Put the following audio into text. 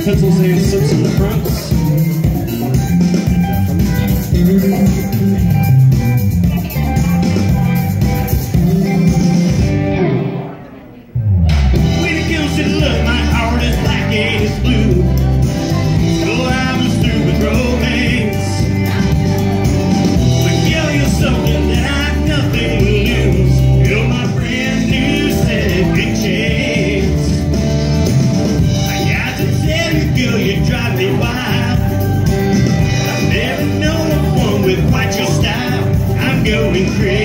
pencils and sips in the front. When it comes to love, my heart is black and it's blue. So I was through with romance. But girl, you're something that I've nothing to lose. You're my brand new second chance. I got to tell you, girl, you drive me wild. I've never known a one with quite your style. I'm going crazy.